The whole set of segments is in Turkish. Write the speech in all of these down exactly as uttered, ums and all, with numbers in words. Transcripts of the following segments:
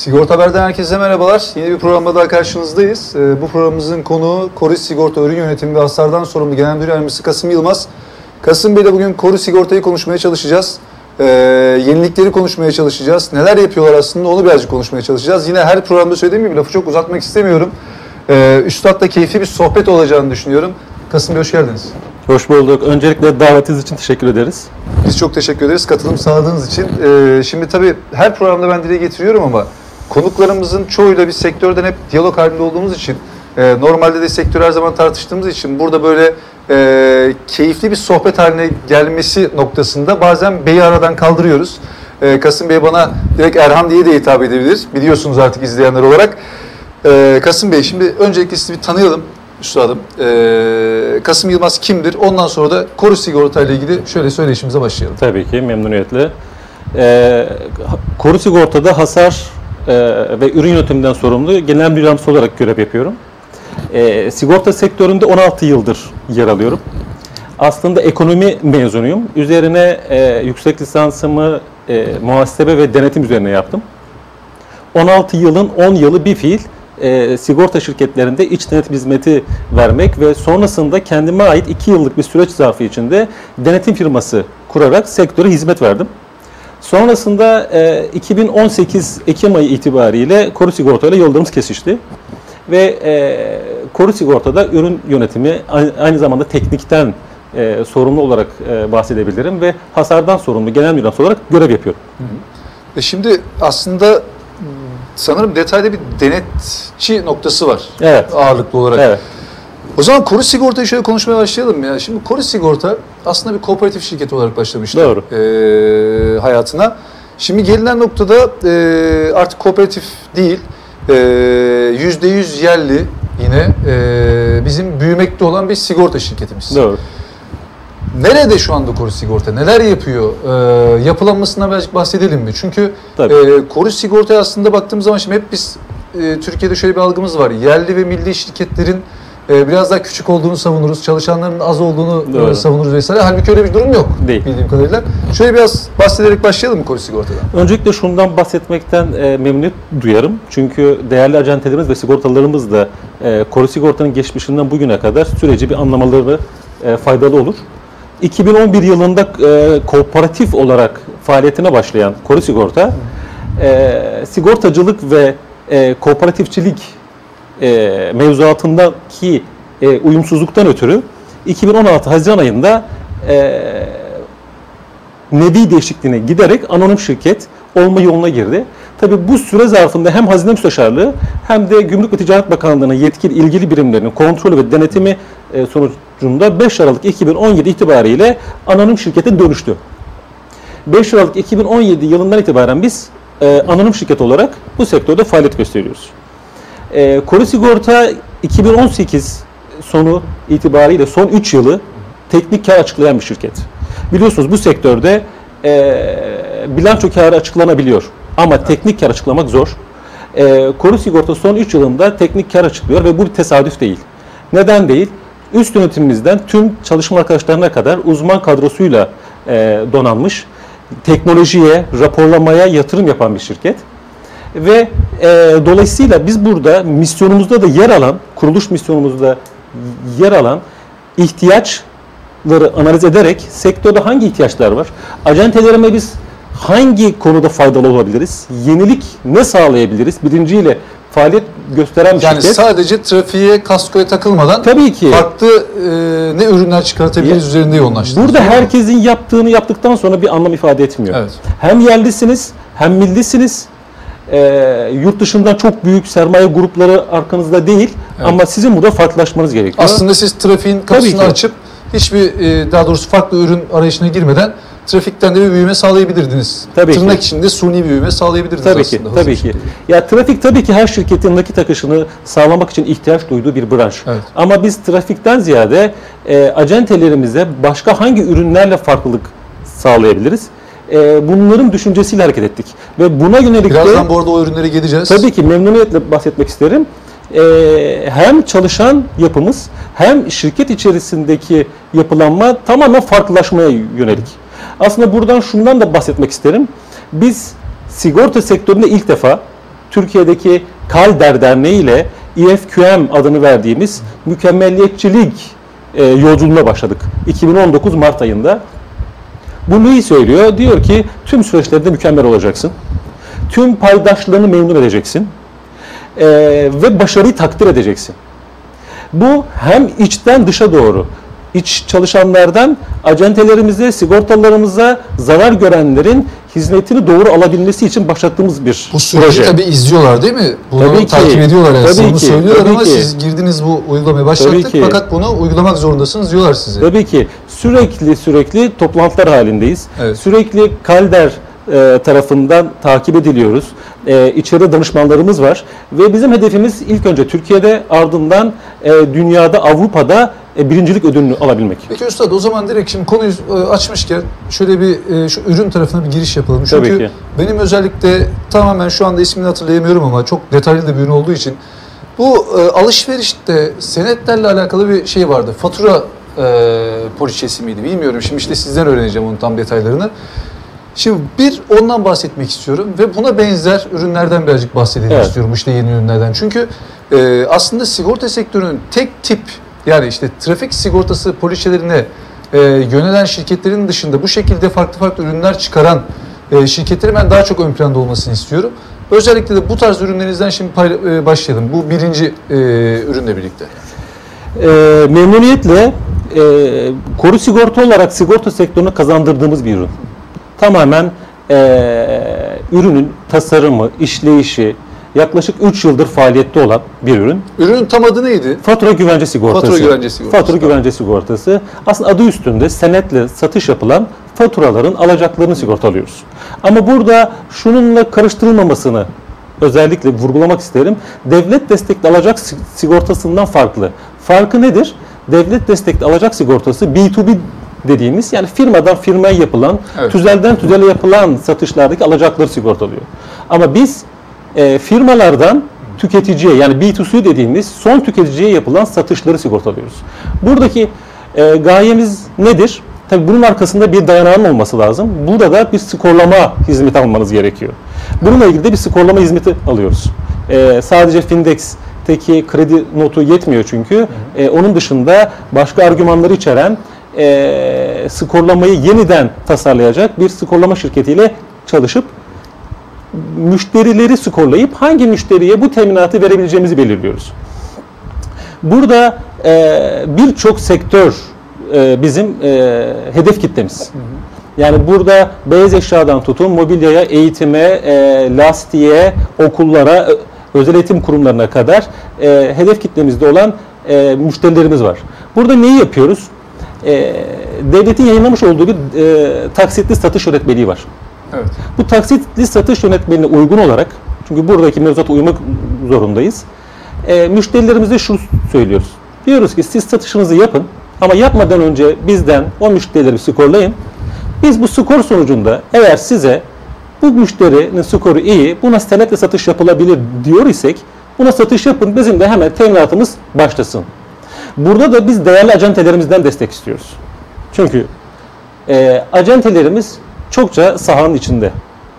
Sigorta Haber'den herkese merhabalar. Yeni bir programda daha karşınızdayız. Bu programımızın konuğu Koru Sigorta Ürün Yönetimi ve Hasardan Sorumlu Genel Müdür Yardımcısı Kasım Yılmaz. Kasım Bey'le bugün Koru Sigorta'yı konuşmaya çalışacağız. Ee, yenilikleri konuşmaya çalışacağız. Neler yapıyorlar aslında onu birazcık konuşmaya çalışacağız. Yine her programda söylediğim gibi lafı çok uzatmak istemiyorum. Ee, Üstad'la keyifli bir sohbet olacağını düşünüyorum. Kasım Bey hoş geldiniz. Hoş bulduk. Öncelikle davetiniz için teşekkür ederiz. Biz çok teşekkür ederiz katılım sağladığınız için. Ee, şimdi tabii her programda ben dile getiriyorum ama konuklarımızın çoğuyla bir sektörden hep diyalog halinde olduğumuz için, e, normalde de sektör her zaman tartıştığımız için burada böyle e, keyifli bir sohbet haline gelmesi noktasında bazen Bey'i aradan kaldırıyoruz. E, Kasım Bey bana direkt Erhan diye de hitap edebilir. Biliyorsunuz artık izleyenler olarak. E, Kasım Bey şimdi öncelikle sizi bir tanıyalım. Üstadım. Ee, Kasım Yılmaz kimdir? Ondan sonra da Koru Sigorta ile ilgili şöyle söyleşimize başlayalım. Tabii ki memnuniyetle. Ee, Koru Sigorta'da hasar e, ve ürün yönetiminden sorumlu genel müdür yardımcısı olarak görev yapıyorum. Ee, sigorta sektöründe on altı yıldır yer alıyorum. Aslında ekonomi mezunuyum. Üzerine e, yüksek lisansımı e, muhasebe ve denetim üzerine yaptım. on altı yılın on yılı bir fiil E, sigorta şirketlerinde iç denetim hizmeti vermek ve sonrasında kendime ait iki yıllık bir süreç zarfı içinde denetim firması kurarak sektöre hizmet verdim. Sonrasında e, iki bin on sekiz Ekim ayı itibariyle Koru Sigorta ile yollarımız kesişti. Ve e, Koru Sigorta'da ürün yönetimi aynı zamanda teknikten e, sorumlu olarak e, bahsedebilirim ve hasardan sorumlu genel müdür olarak görev yapıyorum. Hı hı. E şimdi aslında sanırım detayda bir denetçi noktası var. Evet. Ağırlıklı olarak. Evet. O zaman Koru Sigorta'yı şöyle konuşmaya başlayalım ya. Şimdi Koru Sigorta aslında bir kooperatif şirket olarak başlamıştı. Doğru. E, hayatına. Şimdi gelinen noktada e, artık kooperatif değil, yüzde yüz yerli yine e, bizim büyümekte olan bir sigorta şirketimiz. Doğru. Nerede şu anda Koru Sigorta? Neler yapıyor? Ee, yapılanmasından birazcık bahsedelim mi? Çünkü e, Koru Sigorta'ya aslında baktığımız zaman şimdi hep biz e, Türkiye'de şöyle bir algımız var. Yerli ve milli şirketlerin e, biraz daha küçük olduğunu savunuruz. Çalışanların az olduğunu e, savunuruz vesaire. Halbuki öyle bir durum yok. Değil. Bildiğim kadarıyla. Şöyle biraz bahsederek başlayalım mı Koru Sigorta'dan? Öncelikle şundan bahsetmekten e, memnuniyet duyarım. Çünkü değerli acentelerimiz ve sigortalarımız da e, Koru Sigorta'nın geçmişinden bugüne kadar süreci bir anlamaları e, faydalı olur. iki bin on bir yılında e, kooperatif olarak faaliyetine başlayan Koru Sigorta, e, sigortacılık ve e, kooperatifçilik e, mevzuatındaki e, uyumsuzluktan ötürü iki bin on altı Haziran ayında e, nevi değişikliğine giderek anonim şirket olma yoluna girdi. Tabii bu süre zarfında hem Hazine Müsteşarlığı hem de Gümrük ve Ticaret Bakanlığı'nın yetkili ilgili birimlerinin kontrolü ve denetimi e, sonucunda beş Aralık iki bin on yedi itibariyle anonim şirkete dönüştü. beş Aralık iki bin on yedi yılından itibaren biz e, anonim şirket olarak bu sektörde faaliyet gösteriyoruz. E, Koru Sigorta iki bin on sekiz sonu itibariyle son üç yılı teknik kar açıklayan bir şirket. Biliyorsunuz bu sektörde e, bilanço karı açıklanabiliyor. Ama teknik kar açıklamak zor. E, Koru Sigorta son üç yılında teknik kar açıklıyor ve bu bir tesadüf değil. Neden değil? Üst yönetimimizden tüm çalışma arkadaşlarına kadar uzman kadrosuyla e, donanmış, teknolojiye, raporlamaya yatırım yapan bir şirket. Ve e, dolayısıyla biz burada misyonumuzda da yer alan, kuruluş misyonumuzda yer alan ihtiyaçları analiz ederek sektörde hangi ihtiyaçlar var? Acentelerime biz hangi konuda faydalı olabiliriz? Yenilik ne sağlayabiliriz? Birinciyle faaliyet gösteren bir yani şirket. Yani sadece trafiğe, kaskoya takılmadan tabii ki farklı e, ne ürünler çıkartabiliriz ya, üzerinde yoğunlaştınız. Burada herkesin yaptığını yaptıktan sonra bir anlam ifade etmiyor. Evet. Hem yerlisiniz, hem millisiniz. E, yurt dışından çok büyük sermaye grupları arkanızda değil. Evet. Ama sizin burada farklılaşmanız gerekiyor. Aslında siz trafiğin kapısını açıp hiçbir e, daha doğrusu farklı ürün arayışına girmeden trafikten de bir büyüme sağlayabilirdiniz. Tabii Tırnak ki. içinde suni bir büyüme sağlayabilirdiniz tabii aslında. Ki, tabii ki. Ya trafik tabii ki her şirketin nakit akışını sağlamak için ihtiyaç duyduğu bir branş. Evet. Ama biz trafikten ziyade e, acentelerimize başka hangi ürünlerle farklılık sağlayabiliriz? E, bunların düşüncesiyle hareket ettik. Ve buna yönelik birazdan de, bu arada o ürünlere geleceğiz. Tabii ki memnuniyetle bahsetmek isterim. E, hem çalışan yapımız hem şirket içerisindeki yapılanma tamamen farklılaşmaya yönelik. Aslında buradan şundan da bahsetmek isterim. Biz sigorta sektöründe ilk defa Türkiye'deki Kalder Derneği ile E F Q M adını verdiğimiz mükemmelliyetçilik e, yolculuğuna başladık. iki bin on dokuz Mart ayında. Bu neyi söylüyor? Diyor ki tüm süreçlerde mükemmel olacaksın. Tüm paydaşlarını memnun edeceksin. E, ve başarıyı takdir edeceksin. Bu hem içten dışa doğru, iç çalışanlardan acentelerimize, sigortalarımıza zarar görenlerin hizmetini doğru alabilmesi için başlattığımız bir bu süreci proje. tabii izliyorlar değil mi? Bunu Tabii ki. takip ediyorlar. Yani. Tabii Bunu ki. söylüyorlar Tabii ama ki. siz girdiniz bu uygulamaya başlattık Tabii ki. fakat bunu uygulamak zorundasınız diyorlar size. Tabii ki sürekli sürekli toplantılar halindeyiz. Evet. Sürekli Kalder e, tarafından takip ediliyoruz. E, içeride danışmanlarımız var ve bizim hedefimiz ilk önce Türkiye'de, ardından e, dünyada, Avrupa'da e, birincilik ödülünü alabilmek. Peki Üstad, o zaman direkt şimdi konuyu e, açmışken şöyle bir e, şu ürün tarafına bir giriş yapalım. Çünkü Tabii ki. benim özellikle tamamen şu anda ismini hatırlayamıyorum ama çok detaylı da bir ürün olduğu için bu e, alışverişte senetlerle alakalı bir şey vardı. Fatura e, poliçesi miydi bilmiyorum. Şimdi işte sizden öğreneceğim onun tam detaylarını. Şimdi bir ondan bahsetmek istiyorum ve buna benzer ürünlerden birazcık bahsedelim Evet. istiyorum, işte yeni ürünlerden. Çünkü e, aslında sigorta sektörünün tek tip, yani işte trafik sigortası poliçelerine e, yönelen şirketlerin dışında bu şekilde farklı farklı ürünler çıkaran e, şirketlerin ben daha çok ön planda olmasını istiyorum. Özellikle de bu tarz ürünlerinizden şimdi pay, e, başlayalım. Bu birinci e, ürünle birlikte. E, memnuniyetle e, koru sigorta olarak sigorta sektörüne kazandırdığımız bir ürün. Tamamen e, ürünün tasarımı, işleyişi yaklaşık üç yıldır faaliyette olan bir ürün. Ürünün tam adı neydi? Fatura güvence sigortası. Fatura güvence sigortası. Fatura güvence sigortası. Aslında adı üstünde senetle satış yapılan faturaların alacaklarını sigortalıyoruz. Ama burada şununla karıştırılmamasını özellikle vurgulamak isterim. Devlet destekli alacak sigortasından farklı. Farkı nedir? Devlet destekli alacak sigortası B iki B dediğimiz, yani firmadan firmaya yapılan, evet. tüzelden tüzele yapılan satışlardaki alacakları sigortalıyor. Ama biz e, firmalardan tüketiciye, yani B iki C dediğimiz son tüketiciye yapılan satışları sigortalıyoruz. Buradaki e, gayemiz nedir? Tabii bunun arkasında bir dayanağın olması lazım. Burada da bir skorlama hizmeti almanız gerekiyor. Bununla ilgili de bir skorlama hizmeti alıyoruz. E, sadece Findex'teki kredi notu yetmiyor çünkü. E, onun dışında başka argümanları içeren e, skorlamayı yeniden tasarlayacak bir skorlama şirketiyle çalışıp müşterileri skorlayıp hangi müşteriye bu teminatı verebileceğimizi belirliyoruz. Burada e, birçok sektör e, bizim e, hedef kitlemiz. Hı hı. Yani burada beyaz eşyadan tutun mobilyaya, eğitime, e, lastiğe, okullara, özel eğitim kurumlarına kadar e, hedef kitlemizde olan e, müşterilerimiz var. Burada neyi yapıyoruz? E, devletin yayınlamış olduğu bir e, taksitli satış yönetmeliği var. Evet. Bu taksitli satış yönetmeliğine uygun olarak, çünkü buradaki mevzuata uymak zorundayız, e, müşterilerimize şunu söylüyoruz. Diyoruz ki siz satışınızı yapın ama yapmadan önce bizden o müşterileri skorlayın. Biz bu skor sonucunda eğer size bu müşterinin skoru iyi, buna senetle satış yapılabilir diyor isek, buna satış yapın, bizim de hemen teminatımız başlasın. Burada da biz değerli acentelerimizden destek istiyoruz. Çünkü e, acentelerimiz çokça sahanın içinde.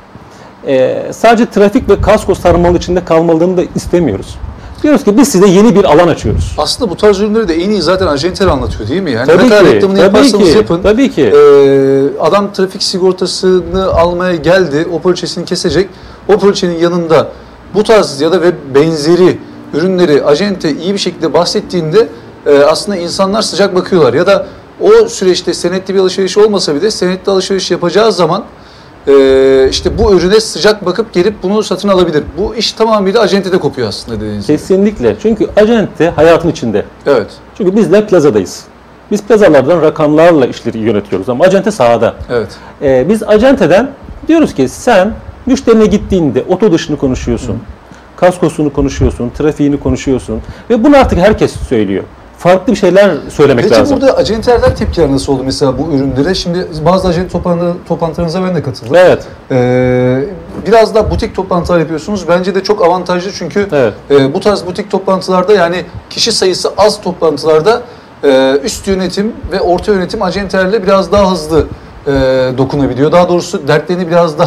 E, sadece trafik ve kasko sarmalı içinde kalmalarını da istemiyoruz. Diyoruz ki biz size yeni bir alan açıyoruz. Aslında bu tarz ürünleri de en iyi zaten acenteler anlatıyor değil mi? Yani tabii ne kadar ki, reklamını tabii yaparsanız ki, yapın. Tabii ki. E, adam trafik sigortasını almaya geldi, o poliçesini kesecek. O poliçenin yanında bu tarz ya da ve benzeri ürünleri acente iyi bir şekilde bahsettiğinde e, aslında insanlar sıcak bakıyorlar. Ya da o süreçte senetli bir alışveriş olmasa bile senetli alışveriş yapacağı zaman e, işte bu ürüne sıcak bakıp gelip bunu satın alabilir. Bu iş tamamıyla acentede kopuyor aslında dediğiniz gibi. Kesinlikle. Çünkü acente hayatın içinde. Evet. Çünkü bizler plazadayız. Biz plazalardan rakamlarla işleri yönetiyoruz ama acente sahada. Evet. Ee, biz acenteden diyoruz ki sen müşterine gittiğinde oto dışını konuşuyorsun, Hı. kaskosunu konuşuyorsun, trafiğini konuşuyorsun ve bunu artık herkes söylüyor. Farklı bir şeyler söylemek Peki lazım. Peki burada acenteler tepkiler nasıl oldu mesela bu ürünlere? Şimdi bazı acente toplantı, toplantılarınıza ben de katıldım. Evet. Ee, biraz da butik toplantılar yapıyorsunuz. Bence de çok avantajlı çünkü evet. e, bu tarz butik toplantılarda, yani kişi sayısı az toplantılarda e, üst yönetim ve orta yönetim acentelerle biraz daha hızlı e, dokunabiliyor. Daha doğrusu dertlerini biraz daha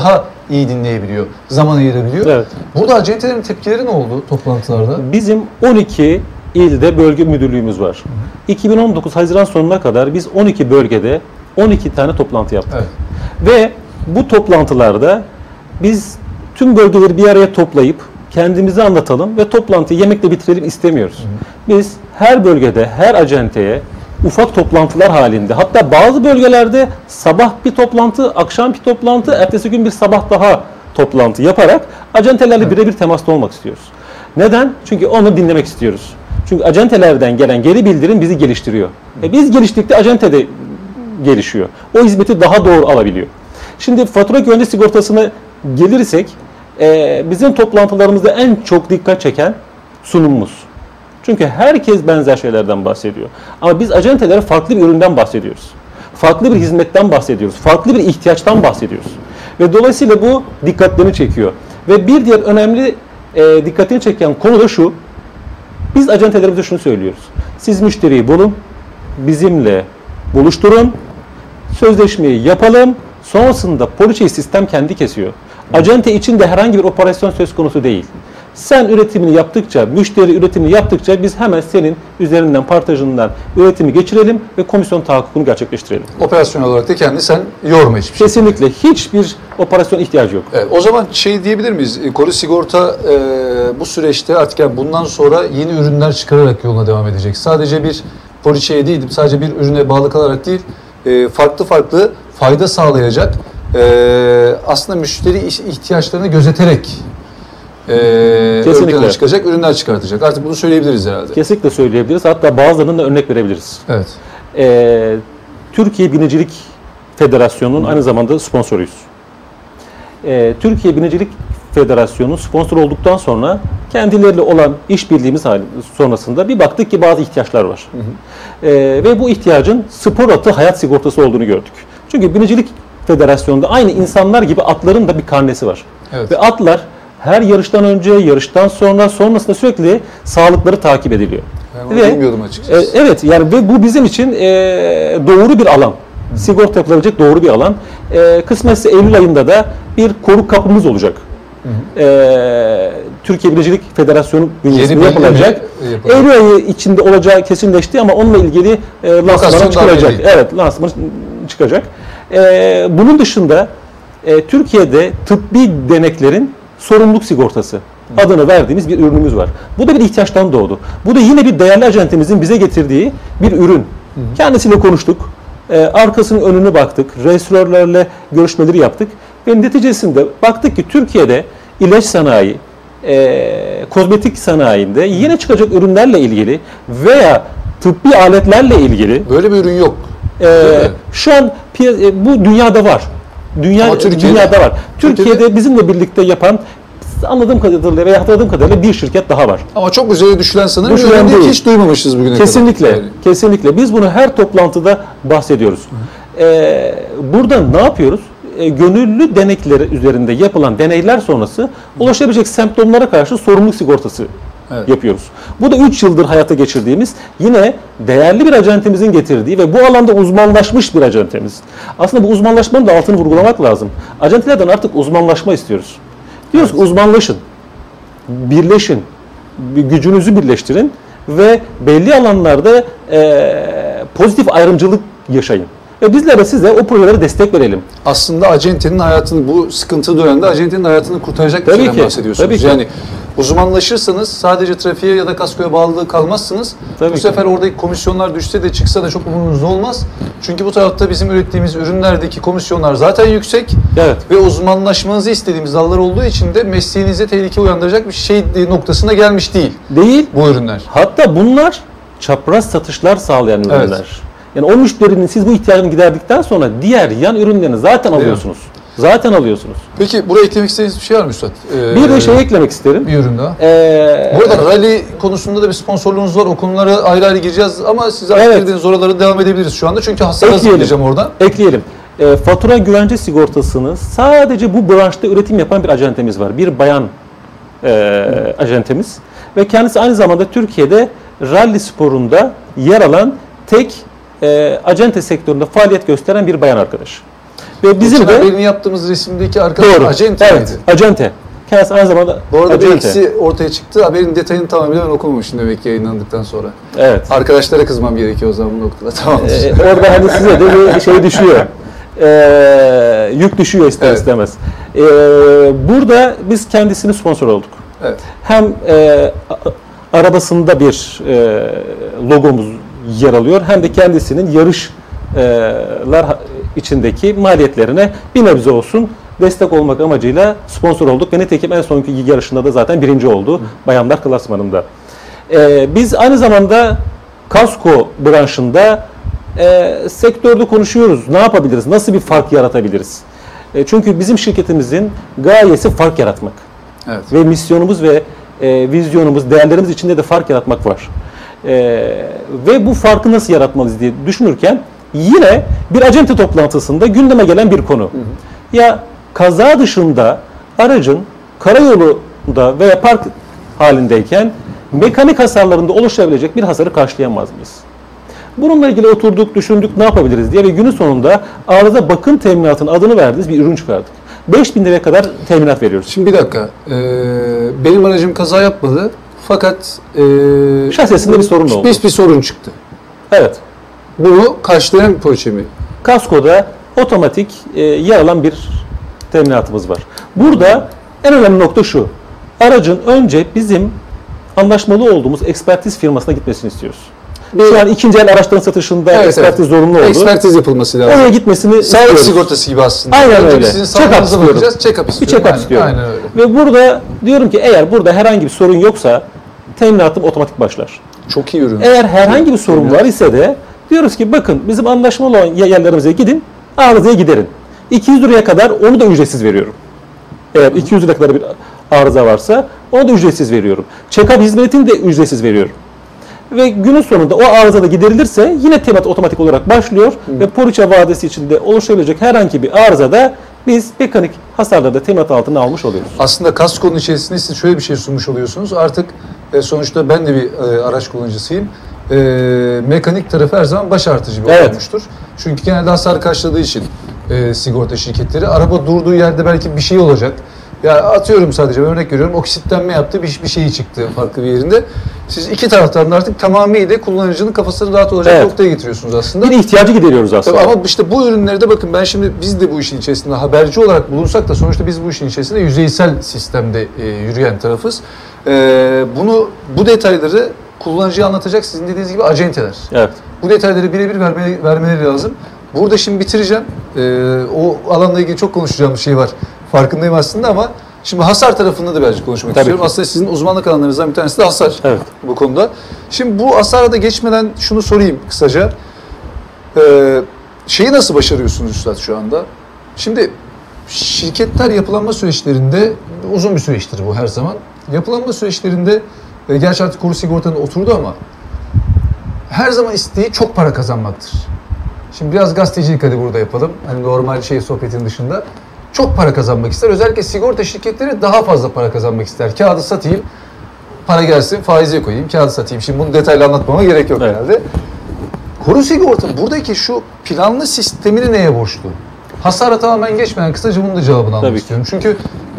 iyi dinleyebiliyor, zaman ayırabiliyor. Evet. Burada acentelerin tepkileri ne oldu toplantılarda? Bizim on iki ilde bölge müdürlüğümüz var. iki bin on dokuz Haziran sonuna kadar biz on iki bölgede on iki tane toplantı yaptık. Evet. Ve bu toplantılarda biz tüm bölgeleri bir araya toplayıp kendimizi anlatalım ve toplantıyı yemekle bitirelim istemiyoruz. Biz her bölgede, her acenteye ufak toplantılar halinde, hatta bazı bölgelerde sabah bir toplantı, akşam bir toplantı, ertesi gün bir sabah daha toplantı yaparak acentelerle birebir temasta olmak istiyoruz. Neden? Çünkü onu dinlemek istiyoruz. Çünkü acentelerden gelen geri bildirim bizi geliştiriyor. E biz geliştikçe acente de gelişiyor. O hizmeti daha doğru alabiliyor. Şimdi fatura güvence sigortasına gelirsek, e, bizim toplantılarımızda en çok dikkat çeken sunumumuz. Çünkü herkes benzer şeylerden bahsediyor. Ama biz acentelere farklı bir üründen bahsediyoruz. Farklı bir hizmetten bahsediyoruz. Farklı bir ihtiyaçtan bahsediyoruz. Ve dolayısıyla bu dikkatlerini çekiyor. Ve bir diğer önemli e, dikkatini çeken konu da şu. Biz acentelerimize şunu söylüyoruz. Siz müşteriyi bulun, bizimle buluşturun, sözleşmeyi yapalım, sonrasında poliçeyi sistem kendi kesiyor. Acente için de herhangi bir operasyon söz konusu değil. Sen üretimini yaptıkça, müşteri üretimini yaptıkça biz hemen senin üzerinden, partajından üretimi geçirelim ve komisyon tahakkukunu gerçekleştirelim. Operasyon olarak da kendini sen yorma hiçbir şey. Kesinlikle hiçbir operasyon ihtiyacı yok. Evet, o zaman şey diyebilir miyiz? Kore Sigorta e, bu süreçte artık yani bundan sonra yeni ürünler çıkararak yoluna devam edecek. Sadece bir poliçeye değil, sadece bir ürüne bağlı kalarak değil, e, farklı farklı fayda sağlayacak, e, aslında müşteri ihtiyaçlarını gözeterek e, Kesinlikle. çıkacak, ürünler çıkartacak. Artık bunu söyleyebiliriz herhalde. Kesinlikle söyleyebiliriz. Hatta bazılarının da örnek verebiliriz. Evet. Ee, Türkiye Binicilik Federasyonu'nun aynı zamanda sponsoruyuz. Ee, Türkiye Binicilik Federasyonu sponsor olduktan sonra kendileriyle olan işbirliğimiz hali sonrasında bir baktık ki bazı ihtiyaçlar var. Hı hı. Ee, ve bu ihtiyacın spor atı hayat sigortası olduğunu gördük. Çünkü Binicilik Federasyonu'nda aynı insanlar gibi atların da bir karnesi var. Evet. Ve atlar her yarıştan önce, yarıştan sonra, sonrasında sürekli sağlıkları takip ediliyor. Ben onu bilmiyordum açıkçası. E, evet, yani ve bu bizim için e, doğru bir alan. Hı. Sigorta yapılabilecek doğru bir alan. E, kısmetse Eylül ayında da bir koruk kapımız olacak. Hı hı. E, Türkiye Binicilik Federasyonu bünyesinde yapılacak. Eylül ayı içinde olacağı kesinleşti ama onunla ilgili e, lansmanı çıkacak. Evet, lansmanı çıkacak. E, bunun dışında e, Türkiye'de tıbbi deneklerin sorumluluk sigortası adını verdiğimiz bir ürünümüz var. Bu da bir ihtiyaçtan doğdu. Bu da yine bir değerli acentemizin bize getirdiği bir ürün. Hı hı. Kendisiyle konuştuk. Ee, arkasının önüne baktık. Rejiströrlerle görüşmeleri yaptık. Ve neticesinde baktık ki Türkiye'de ilaç sanayi, e, kozmetik sanayinde yeni çıkacak ürünlerle ilgili veya tıbbi aletlerle ilgili böyle bir ürün yok. E, şu an bu dünyada var. Dünya, dünyada var. Türkiye'de, Türkiye'de bizimle birlikte yapan, anladığım kadarıyla veya hatırladığım kadarıyla bir şirket daha var. Ama çok üzerine düşülen sanırım. Düşülen değil. Hiç duymamışız bugüne kesinlikle, kadar. Kesinlikle. Kesinlikle. Biz bunu her toplantıda bahsediyoruz. Ee, burada ne yapıyoruz? Ee, gönüllü denekleri üzerinde yapılan deneyler sonrası ulaşabilecek semptomlara karşı sorumluluk sigortası evet. yapıyoruz. Bu da üç yıldır hayata geçirdiğimiz yine değerli bir acentemizin getirdiği ve bu alanda uzmanlaşmış bir acentemiz. Aslında bu uzmanlaşmanın da altını vurgulamak lazım. Acentelerden artık uzmanlaşma istiyoruz. Diyoruz evet. ki uzmanlaşın, birleşin, gücünüzü birleştirin ve belli alanlarda e, pozitif ayrımcılık yaşayın. Ve bizler de size o projelere destek verelim. Aslında acentenin hayatını, bu sıkıntı dönemde acentenin hayatını kurtaracak bir şeyden bahsediyorsunuz. Tabii ki. Yani uzmanlaşırsanız sadece trafiğe ya da kaskoya bağlı kalmazsınız. Tabii bu ki. sefer oradaki komisyonlar düşse de çıksa da çok umurunuzda olmaz. Çünkü bu tarafta bizim ürettiğimiz ürünlerdeki komisyonlar zaten yüksek. Evet. Ve uzmanlaşmanızı istediğimiz dallar olduğu için de mesleğinize tehlike uyandıracak bir şey noktasına gelmiş değil. Değil. Bu ürünler. Hatta bunlar çapraz satışlar sağlayan ürünler. Evet. Yani o müşterinin siz bu ihtiyacını giderdikten sonra diğer yan ürünlerini zaten alıyorsunuz. Zaten alıyorsunuz. Peki buraya eklemek istediğiniz bir şey var mı Üstad? Ee, bir de şey eklemek isterim. Bir ürün daha. Ee, Bu arada rally konusunda da bir sponsorluğunuz var. O konulara ayrı ayrı gireceğiz ama siz artık evet. girdiğiniz oralara devam edebiliriz şu anda. Çünkü hasar hazırlayacağım oradan. Ekleyelim. E, fatura güvence sigortasını sadece bu branşta üretim yapan bir acentemiz var. Bir bayan e, acentemiz. Ve kendisi aynı zamanda Türkiye'de rally sporunda yer alan tek e, acente sektöründe faaliyet gösteren bir bayan arkadaş. Ve bizim Geçen de haberini yaptığımız resimdeki arkadaş doğru. acente Evet, miydi? acente. Kendisi aynı zamanda Bu arada bir acente. ikisi ortaya çıktı. Haberin detayını tamamen ben okumamışım demek ki yayınlandıktan sonra. Evet. Arkadaşlara kızmam gerekiyor o zaman bu noktada. Tamam. Ee, orada hani size de bir şey düşüyor. Ee, yük düşüyor ister Evet. istemez. Ee, burada biz kendisini sponsor olduk. Evet. Hem e, a- arabasında bir e, logomuz yer alıyor, hem de kendisinin yarışlar içindeki maliyetlerine bir nebze olsun destek olmak amacıyla sponsor olduk. Ve nitekim en sonki yarışında da zaten birinci oldu bayanlar klasmanında. Ee, biz aynı zamanda kasko branşında e, sektörde konuşuyoruz. Ne yapabiliriz? Nasıl bir fark yaratabiliriz? E, çünkü bizim şirketimizin gayesi fark yaratmak. Evet. Ve misyonumuz ve e, vizyonumuz, değerlerimiz içinde de fark yaratmak var. E, ve bu farkı nasıl yaratmalıyız diye düşünürken yine bir acente toplantısında gündeme gelen bir konu. Hı hı. Ya kaza dışında aracın karayolunda veya park halindeyken mekanik hasarlarında oluşabilecek bir hasarı karşılayamaz mıyız? Bununla ilgili oturduk, düşündük, ne yapabiliriz diye ve günün sonunda arıza bakım teminatının adını verdiğimiz bir ürün çıkardık. beş bin liraya kadar teminat veriyoruz. Şimdi bir dakika. Ee, benim aracım kaza yapmadı. Fakat e, Şasisinde bir sorun oldu. Bir, bir sorun çıktı. Evet. Bunu karşılayan bir poliçe mi? Kaskoda otomatik e, yer alan bir teminatımız var. Burada en önemli nokta şu. Aracın önce bizim anlaşmalı olduğumuz ekspertiz firmasına gitmesini istiyoruz. Şu an ikinci el araçların satışında Evet, ekspertiz evet. zorunlu oldu. Ekspertiz yapılması lazım. Oraya gitmesini Sağlık istiyoruz. sigortası gibi aslında. Aynen Önce öyle. Sizin Check-up sağlığınıza istiyorum. bakacağız. Check-up Bir istiyorum. check-up Aynen, istiyorum. Aynen öyle. Ve burada diyorum ki eğer burada herhangi bir sorun yoksa teminatım otomatik başlar. Çok iyi ürün. Eğer herhangi bir sorun var ise de diyoruz ki bakın bizim anlaşmalı olan yerlerimize gidin, arızaya giderin. iki yüz liraya kadar onu da ücretsiz veriyorum. Eğer iki yüz liraya kadar bir arıza varsa onu da ücretsiz veriyorum. Check-up hizmetini de ücretsiz veriyorum. Ve günün sonunda o arızada giderilirse yine teminat otomatik olarak başlıyor Hı. ve poliçe vadesi içinde oluşabilecek herhangi bir arızada biz mekanik hasarları da teminat altına almış oluyoruz. Aslında kaskonun içerisinde siz şöyle bir şey sunmuş oluyorsunuz. Artık e, sonuçta ben de bir e, araç kullanıcısıyım. E, mekanik tarafı her zaman baş artıcı bir Evet. olmuştur. Çünkü genelde hasar karşıladığı için e, sigorta şirketleri araba durduğu yerde belki bir şey olacak. Ya atıyorum sadece örnek veriyorum oksitlenme yaptı bir, bir şey çıktı farklı bir yerinde. Siz iki taraftan da artık tamamıyla kullanıcının kafasını rahat olacak Evet. noktaya getiriyorsunuz aslında. Bir ihtiyacı gideriyoruz aslında. Tabii ama işte bu ürünleri de bakın ben şimdi biz de bu işin içerisinde haberci olarak bulunsak da sonuçta biz bu işin içerisinde yüzeysel sistemde e, yürüyen tarafız. E, bunu bu detayları kullanıcıya anlatacak sizin dediğiniz gibi acenteler. Evet. Bu detayları birebir vermeleri, vermeleri lazım. Burada şimdi bitireceğim. E, o alanla ilgili çok konuşacağım bir şey var. Farkındayım aslında ama şimdi hasar tarafında da birazcık konuşmak Tabii istiyorum. ki. Aslında sizin uzmanlık alanlarınızdan bir tanesi de hasar Evet. bu konuda. Şimdi bu hasara da geçmeden şunu sorayım kısaca. Ee, şeyi nasıl başarıyorsunuz Üstad şu anda? Şimdi şirketler yapılanma süreçlerinde uzun bir süreçtir bu her zaman. Yapılanma süreçlerinde e, gerçi artık kuru sigortanın oturdu ama her zaman isteği çok para kazanmaktır. Şimdi biraz gazetecilik hadi burada yapalım. Hani normal şey sohbetin dışında. Çok para kazanmak ister. Özellikle sigorta şirketleri daha fazla para kazanmak ister. Kağıdı satayım, para gelsin, faize koyayım, kağıdı satayım. Şimdi bunu detaylı anlatmama gerek yok Evet. herhalde. Kuru sigorta buradaki şu planlı sistemini neye borçlu? Hasara tamamen geçmeden kısaca bunun da cevabını almak Tabii ki. istiyorum. Çünkü e,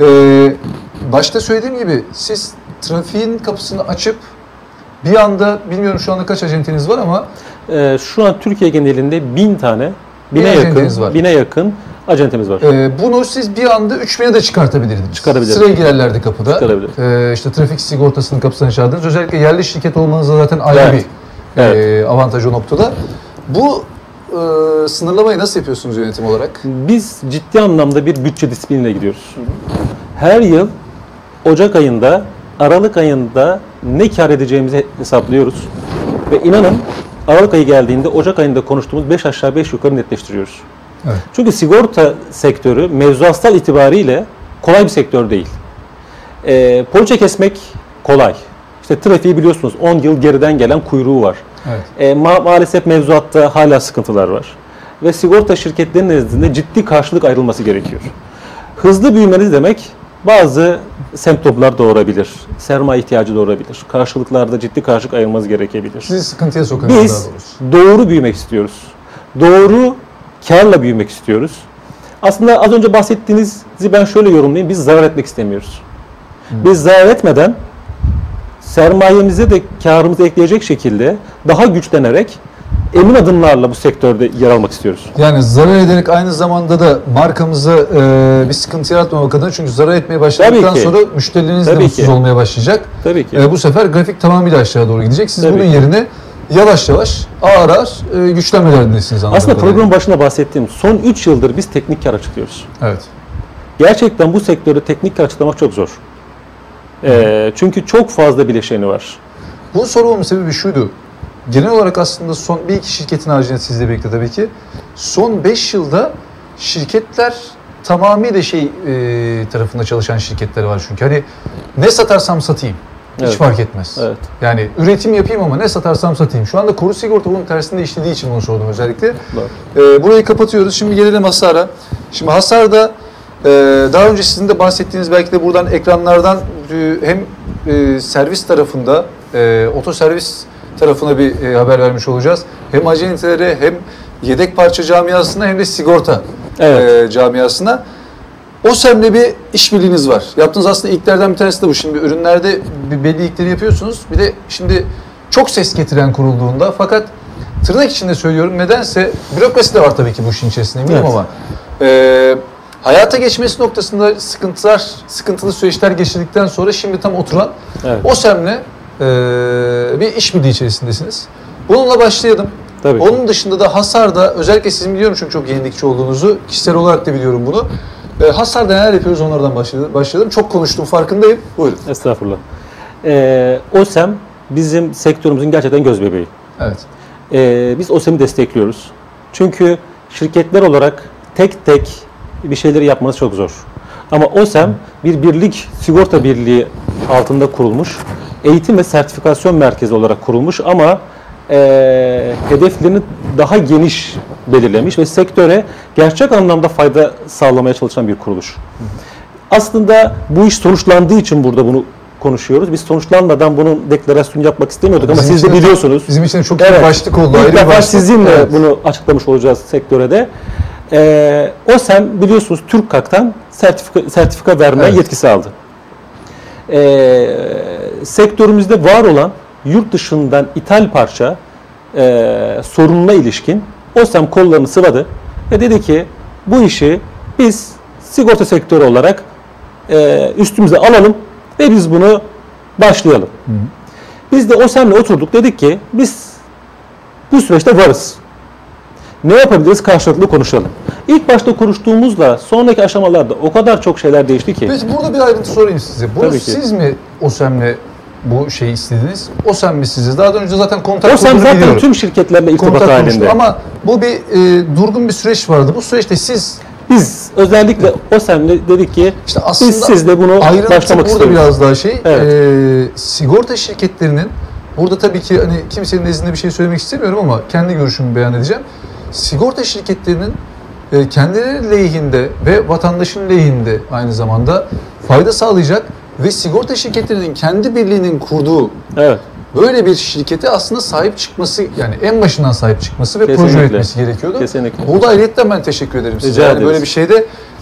başta söylediğim gibi siz trafiğin kapısını açıp bir anda bilmiyorum şu anda kaç acenteniz var ama Ee, şu an Türkiye genelinde bin tane, Bir bine acenteniz yakın, var. bine yakın acentemiz var. Ee, bunu siz bir anda üç bine de çıkartabilirdiniz. Çıkarabiliriz. Sıraya girerlerdi kapıda. Çıkarabiliriz. Ee, işte trafik sigortasının kapısını çaldınız. Özellikle yerli şirket olmanızda zaten ayrı Evet. bir Evet. e, avantaj o noktada. Bu e, sınırlamayı nasıl yapıyorsunuz yönetim olarak? Biz ciddi anlamda bir bütçe disipliniyle gidiyoruz. Her yıl Ocak ayında, Aralık ayında ne kar edeceğimizi hesaplıyoruz. Ve inanın Aralık ayı geldiğinde Ocak ayında konuştuğumuz beş aşağı beş yukarı netleştiriyoruz. Evet. Çünkü sigorta sektörü mevzuatsal itibariyle kolay bir sektör değil. E, poliçe kesmek kolay. İşte trafiği biliyorsunuz on yıl geriden gelen kuyruğu var. Evet. E, ma- maalesef mevzuatta hala sıkıntılar var. Ve sigorta şirketlerinin nezdinde ciddi karşılık ayrılması gerekiyor. Hızlı büyümeniz demek bazı semptomlar doğurabilir. Sermaye ihtiyacı doğurabilir. Karşılıklarda ciddi karşılık ayrılmanız gerekebilir. Sizi sıkıntıya sokarız Biz daha doğrusu. doğru büyümek istiyoruz. Doğru karla büyümek istiyoruz. Aslında az önce bahsettiğinizi ben şöyle yorumlayayım. Biz zarar etmek istemiyoruz. Biz zarar etmeden sermayemize de karımızı ekleyecek şekilde daha güçlenerek emin adımlarla bu sektörde yer almak istiyoruz. Yani zarar ederek aynı zamanda da markamıza e, bir sıkıntı yaratmamak adına, çünkü zarar etmeye başladıktan sonra müşterileriniz de Tabii mutsuz ki. olmaya başlayacak. Tabii ki. E, bu sefer grafik tamamıyla aşağı doğru gidecek. Siz Tabii bunun ki. yerine yavaş yavaş ağır ağır e, güçlenmelerindesiniz. Aslında programın başında bahsettiğim son üç yıldır biz teknik kar açıklıyoruz. Evet. Gerçekten bu sektörde teknik kar açıklamak çok zor. Ee, çünkü çok fazla bileşeni var. Bunu sormamın sebebi şuydu. Genel olarak aslında son bir iki şirketin haricinde sizle birlikte tabii ki son beş yılda şirketler tamamıyla şey e, tarafında çalışan şirketler var çünkü. Hani ne satarsam satayım. Hiç Evet. fark etmez. Evet. Yani üretim yapayım ama ne satarsam satayım. Şu anda Koru Sigorta bunun tersinde işlediği için bunu sordum özellikle. Ee, burayı kapatıyoruz. Şimdi gelelim hasara. Şimdi hasarda e, daha önce sizin de bahsettiğiniz, belki de buradan ekranlardan e, hem e, servis tarafında e, otoservis tarafına bir e, haber vermiş olacağız. Hem acentelere hem yedek parça camiasına hem de sigorta Evet. e, camiasına. OSEM'le bir işbirliğiniz var. Yaptığınız aslında ilklerden bir tanesi de bu. Şimdi ürünlerde bir belli ilkleri yapıyorsunuz. Bir de şimdi çok ses getiren kurulduğunda, fakat tırnak içinde söylüyorum, nedense bürokrasi de var tabii ki bu işin içerisinde, eminim Evet. ama e, hayata geçmesi noktasında sıkıntılar, sıkıntılı süreçler geçirdikten sonra şimdi tam oturan Evet. OSEM'le e, bir işbirliği içerisindesiniz. Bununla başlayalım. Tabii. Onun dışında da hasarda, özellikle sizin biliyorum çünkü çok yenilikçi olduğunuzu, kişisel olarak da biliyorum bunu. E, hasarda neler yapıyoruz, onlardan başlayalım. başlayalım. Çok konuştum, farkındayım. Buyurun. Estağfurullah. Ee, OSEM bizim sektörümüzün gerçekten göz bebeği. Evet. Ee, biz OSEM'i destekliyoruz. Çünkü şirketler olarak tek tek bir şeyleri yapmanız çok zor. Ama OSEM bir birlik, sigorta birliği altında kurulmuş, eğitim ve sertifikasyon merkezi olarak kurulmuş ama e, hedeflerini daha geniş belirlemiş ve sektöre gerçek anlamda fayda sağlamaya çalışan bir kuruluş. Aslında bu iş sonuçlandığı için burada bunu konuşuyoruz. Biz sonuçlanmadan bunun deklarasyonu yapmak istemiyorduk ama Bizim siz de için de- biliyorsunuz. Bizim için de çok iyi bir Evet. başlık oldu. İlk ayrı bir defa başlık. sizinle Evet. bunu açıklamış olacağız sektöre de. Ee, OSEM biliyorsunuz TÜRKKAK'tan sertifika, sertifika verme Evet. yetkisi aldı. Ee, sektörümüzde var olan yurt dışından ithal parça e, sorununa ilişkin OSEM kollarını sıvadı ve dedi ki bu işi biz sigorta sektörü olarak e, üstümüze alalım ve biz bunu başlayalım. Hı hı. Biz de OSEM'le oturduk, dedik ki biz bu süreçte varız. Ne yapabiliriz? Karşılıklı konuşalım. İlk başta konuştuğumuzla sonraki aşamalarda o kadar çok şeyler değişti ki. Peki burada bir ayrıntı sorayım size. Bunu Tabii ki. siz mi OSEM'le bu şeyi istediniz? OSEM mi sizi? Daha önce zaten kontak OSEM kurduğunu zaten biliyorum. tüm şirketlerle irtibat Kontak kurmuştu halinde. ama bu bir e, durgun bir süreç vardı. Bu süreçte siz Biz özellikle OSEM'le dedik ki işte aslında biz sizle bunu ayrıntı başlamak burada istiyoruz. biraz daha şey. Evet. e, sigorta şirketlerinin burada tabii ki hani kimsenin nezdinde bir şey söylemek istemiyorum ama kendi görüşümü beyan edeceğim. Sigorta şirketlerinin e, kendileri lehinde ve vatandaşın lehinde aynı zamanda fayda sağlayacak ve sigorta şirketlerinin kendi birliğinin kurduğu Evet. böyle bir şirkete aslında sahip çıkması, yani en başından sahip çıkması ve proje Kesinlikle. üretmesi gerekiyordu. Kesinlikle. Burada ayrıyetten ben teşekkür ederim size. Rica Yani ederiz. böyle bir şeyde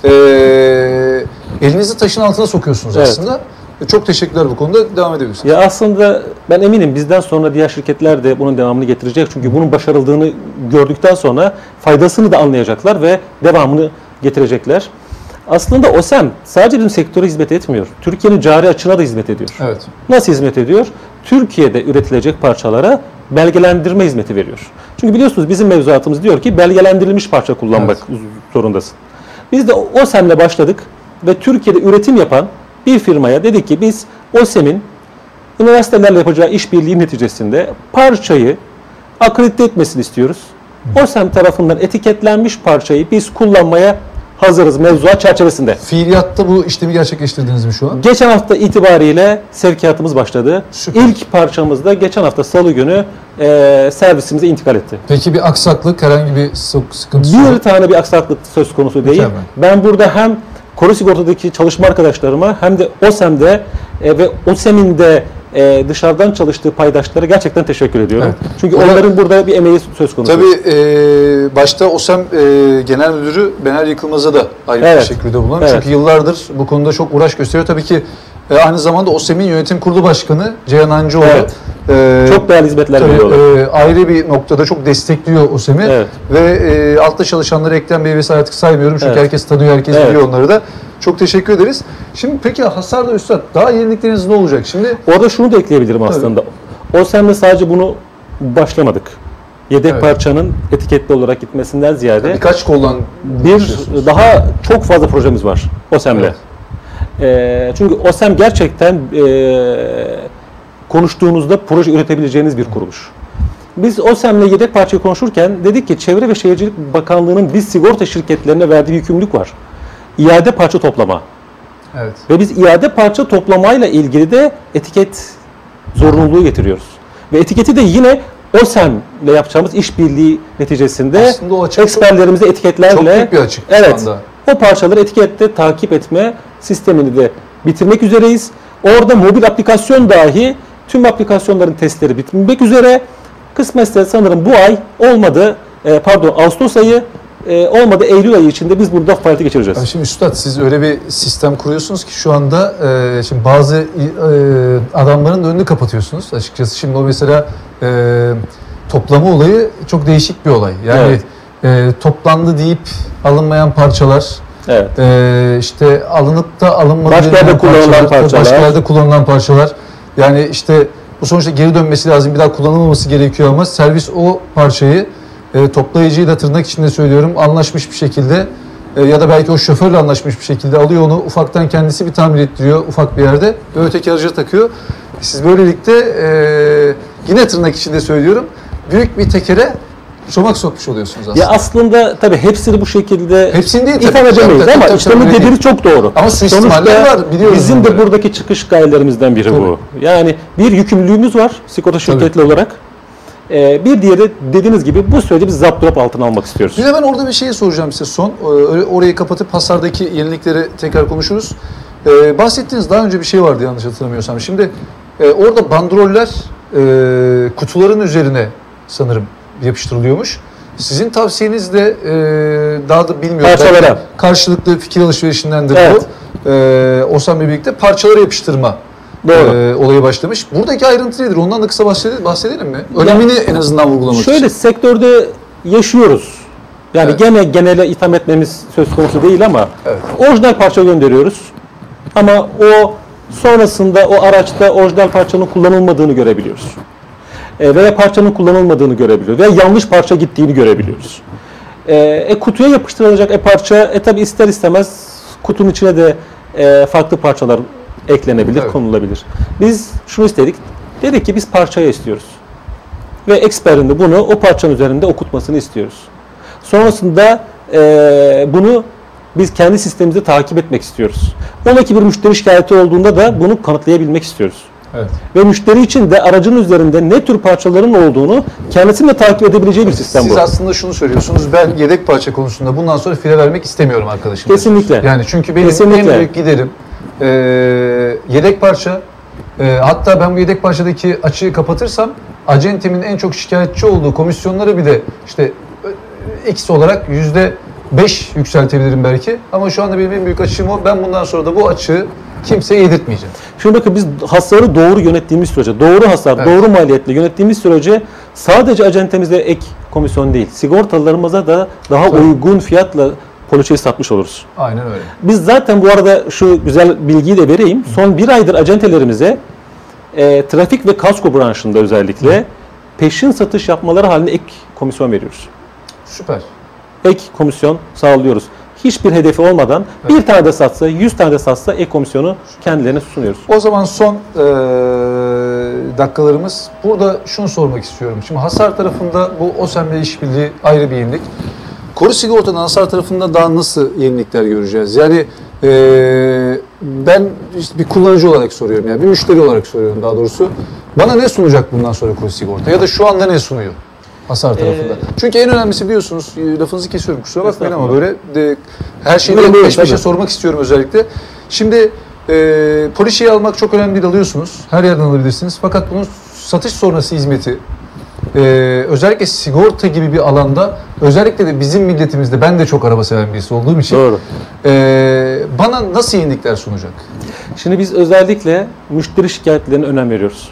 e, elinizi taşın altına sokuyorsunuz Evet. aslında. Çok teşekkürler bu konuda. Devam edebilirsiniz. Ya aslında ben eminim bizden sonra diğer şirketler de bunun devamını getirecek. Çünkü bunun başarıldığını gördükten sonra faydasını da anlayacaklar ve devamını getirecekler. Aslında OSEM sadece bizim sektöre hizmet etmiyor. Türkiye'nin cari açığına da hizmet ediyor. Evet. Nasıl hizmet ediyor? Türkiye'de üretilecek parçalara belgelendirme hizmeti veriyor. Çünkü biliyorsunuz bizim mevzuatımız diyor ki belgelendirilmiş parça kullanmak zorundasın. Biz de OSEM'le başladık ve Türkiye'de üretim yapan bir firmaya dedik ki biz OSEM'in üniversitelerle yapacağı işbirliği neticesinde parçayı akredite etmesini istiyoruz. OSEM tarafından etiketlenmiş parçayı biz kullanmaya hazırız mevzuat çerçevesinde. Fiiliyatta bu işlemi gerçekleştirdiniz mi şu an? Geçen hafta itibariyle sevkiyatımız başladı. Süper. İlk parçamız da geçen hafta Salı günü e, servisimize intikal etti. Peki bir aksaklık, herhangi bir sık- sıkıntı Bir yok? tane bir aksaklık söz konusu değil. Mükemmel. Ben burada hem Koru Sigorta'daki çalışma arkadaşlarıma hem de OSEM'de e, ve OSEM'in de e, dışarıdan çalıştığı paydaşlara gerçekten teşekkür ediyorum. Evet. Çünkü Burada- onların burada bir emeği söz konusu. Tabii e, başta OSEM e, Genel Müdürü Bener Yıkılmaz'a da ayrı Evet. bir teşekkürde bulunalım. Evet. Çünkü yıllardır bu konuda çok uğraş gösteriyor. Tabii ki e, aynı zamanda OSEM'in yönetim kurulu başkanı Ceyhan Hancıoğlu. Evet. e, Çok değerli hizmetler tabii, veriyorlar. e, ayrı bir noktada çok destekliyor OSEM'i. Evet. Ve e, altta çalışanları Ekrem Bey vesaire artık saymıyorum. Çünkü Evet. herkes tanıyor, herkes Evet. biliyor onları da. Çok teşekkür ederiz. Şimdi peki hasarda Üstad daha yenilikleriniz ne olacak? Şimdi Orada şunu da ekleyebilirim aslında. OSEM'le sadece bunu başlamadık. Yedek Evet. parçanın etiketli olarak gitmesinden ziyade birkaç koldan bir daha çok fazla projemiz var OSEM'le. Evet. Ee, çünkü OSEM gerçekten e, konuştuğunuzda proje üretebileceğiniz bir kuruluş. Biz OSEM'le yedek parçayı konuşurken dedik ki Çevre ve Şehircilik Bakanlığı'nın biz sigorta şirketlerine verdiği yükümlülük var. İade parça toplama. Evet. Ve biz iade parça toplamayla ilgili de etiket zorunluluğu getiriyoruz. Ve etiketi de yine OSEM'le yapacağımız işbirliği neticesinde Aslında o açık çok- eksperlerimize etiketlerle çok büyük bir açık şu evet, anda. o parçaları etikette takip etme sistemini de bitirmek üzereyiz. Orada mobil aplikasyon dahi tüm aplikasyonların testleri bitmek üzere. Kısmetse sanırım bu ay olmadı, e, pardon Ağustos ayı e, olmadı Eylül ayı içinde biz burada faaliyete geçireceğiz. Yani şimdi Üstad siz öyle bir sistem kuruyorsunuz ki şu anda e, şimdi bazı e, adamların da önünü kapatıyorsunuz açıkçası. Şimdi o mesela e, toplama olayı çok değişik bir olay. Yani e, toplandı deyip alınmayan parçalar, Evet. e, işte alınıp da alınmadığı Başka yerde kullanılan parçalar. başka yerde kullanılan parçalar. Yani işte bu sonuçta geri dönmesi lazım, bir daha kullanılmaması gerekiyor ama servis o parçayı e, toplayıcıyı da tırnak içinde söylüyorum anlaşmış bir şekilde e, ya da belki o şoförle anlaşmış bir şekilde alıyor onu ufaktan kendisi bir tamir ettiriyor ufak bir yerde ve öteki araca takıyor. Siz böylelikle e, yine tırnak içinde söylüyorum büyük bir tekere çomak sokmuş oluyorsunuz aslında. Ya aslında tabii hepsini bu şekilde Hepsini değil tabii. ifade edemeyiz Tabii, ama tabii, işte tabii, bu öyle dediğiniz çok doğru. Ama suistimaller Sonuçta var, biliyoruz bizim de bunları. buradaki çıkış gayelerimizden biri Tabii. bu. Yani bir yükümlülüğümüz var sigorta şirketli olarak. Ee, bir diğeri dediğiniz gibi bu süreci biz zapturap altına almak istiyoruz. Bir de ben orada bir şey soracağım size son. Ee, Orayı kapatıp hasardaki yenilikleri tekrar konuşuruz. Ee, bahsettiğiniz daha önce bir şey vardı yanlış hatırlamıyorsam. Şimdi e, orada bandroller e, kutuların üzerine sanırım yapıştırılıyormuş. Sizin tavsiyeniz de e, daha da bilmiyorum. Parçalara. Belki karşılıklı fikir alışverişindendir Evet. bu. E, OSEM'le birlikte parçalara yapıştırma Doğru. e, olayı başlamış. Buradaki ayrıntı nedir? Ondan da kısa bahsedelim, bahsedelim mi? Önemini en azından vurgulamak için. Şöyle sektörde yaşıyoruz. Yani Evet. gene genele itham etmemiz söz konusu değil ama Evet. orijinal parça gönderiyoruz. Ama o sonrasında o araçta orijinal parçanın kullanılmadığını görebiliyoruz. E, veya parçanın kullanılmadığını görebiliyoruz. Veya yanlış parça gittiğini görebiliyoruz. E, e, kutuya yapıştırılacak e parça e tabi ister istemez kutunun içine de e, farklı parçalar eklenebilir, Evet. konulabilir. Biz şunu istedik. Dedik ki biz parçayı istiyoruz. Ve eksperin de bunu o parçanın üzerinde okutmasını istiyoruz. Sonrasında e, bunu biz kendi sistemimizde takip etmek istiyoruz. Ola ki bir müşteri şikayeti olduğunda da bunu kanıtlayabilmek istiyoruz. Evet. Ve müşteri için de aracın üzerinde ne tür parçaların olduğunu kendisinin de takip edebileceği bir sistem Siz bu. aslında şunu söylüyorsunuz, ben yedek parça konusunda bundan sonra file vermek istemiyorum arkadaşım. Kesinlikle. Yani çünkü benim Kesinlikle. en büyük giderim e, yedek parça. E, hatta ben bu yedek parçadaki açığı kapatırsam acentimin en çok şikayetçi olduğu komisyonları bir de işte e, X olarak yüzde beş yükseltebilirim belki. Ama şu anda benim en büyük açığım o. Ben bundan sonra da bu açığı kimseye yedirtmeyeceğim. Şimdi bakın biz hasarı doğru yönettiğimiz sürece, doğru hasar, Evet. doğru maliyetle yönettiğimiz sürece sadece acentemize ek komisyon değil, sigortalarımıza da daha Tabii. uygun fiyatla poliçeyi satmış oluruz. Aynen öyle. Biz zaten bu arada şu güzel bilgiyi de vereyim. Son bir aydır acentelerimize e, trafik ve kasko branşında özellikle peşin satış yapmaları halinde ek komisyon veriyoruz. Süper. Ek komisyon sağlıyoruz. Hiçbir hedefi olmadan bir tane de satsa, yüz tane de satsa ek komisyonu kendilerine sunuyoruz. O zaman son e, dakikalarımız. Burada şunu sormak istiyorum. Şimdi hasar tarafında bu OSEM'le işbirliği ayrı bir yenilik. Koru sigortanın hasar tarafında daha nasıl yenilikler göreceğiz? Yani e, ben işte bir kullanıcı olarak soruyorum, yani bir müşteri olarak soruyorum daha doğrusu. Bana ne sunacak bundan sonra koru sigorta? Ya da şu anda ne sunuyor hasar tarafında? Ee, Çünkü en önemlisi biliyorsunuz, e, lafınızı kesiyorum kusura bakmayın ama Estağfurullah. böyle de, her şeyi Buyurun, de buyurun, peş peşe tabii. sormak istiyorum özellikle. Şimdi e, poliçeyi almak çok önemli değil, alıyorsunuz. Her yerden alabilirsiniz. Fakat bunun satış sonrası hizmeti, e, özellikle sigorta gibi bir alanda, özellikle de bizim milletimizde, ben de çok araba seven birisi olduğum için Doğru. E, bana nasıl yenilikler sunacak? Şimdi biz özellikle müşteri şikayetlerine önem veriyoruz.